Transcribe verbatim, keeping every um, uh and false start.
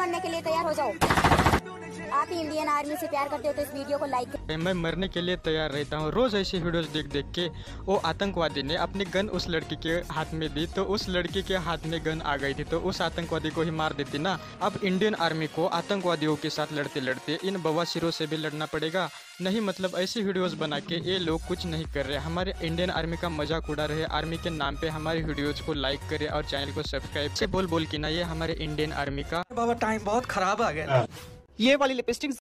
मरने के लिए तैयार हो जाओ। आप ही इंडियन आर्मी से प्यार करते हो तो इस वीडियो को लाइक करें। मैं मरने के लिए तैयार रहता हूँ। रोज ऐसी वीडियोस देख देख के वो आतंकवादी ने अपनी गन उस लड़की के हाथ में दी तो उस लड़की के हाथ में गन आ गई थी तो उस आतंकवादी को ही मार देती ना। अब इंडियन आर्मी को आतंकवादियों के साथ लड़ते लड़ते इन बवासीरों से भी लड़ना पड़ेगा। नहीं मतलब ऐसी वीडियोस बना के ये लोग कुछ नहीं कर रहे। हमारे इंडियन आर्मी का मजाक उड़ा रहे। आर्मी के नाम पे हमारी वीडियोस को लाइक करे और चैनल को सब्सक्राइब से बोल बोल के ना ये हमारे इंडियन आर्मी का बाबा टाइम बहुत खराब आ गया। ये वाली लिपस्टिक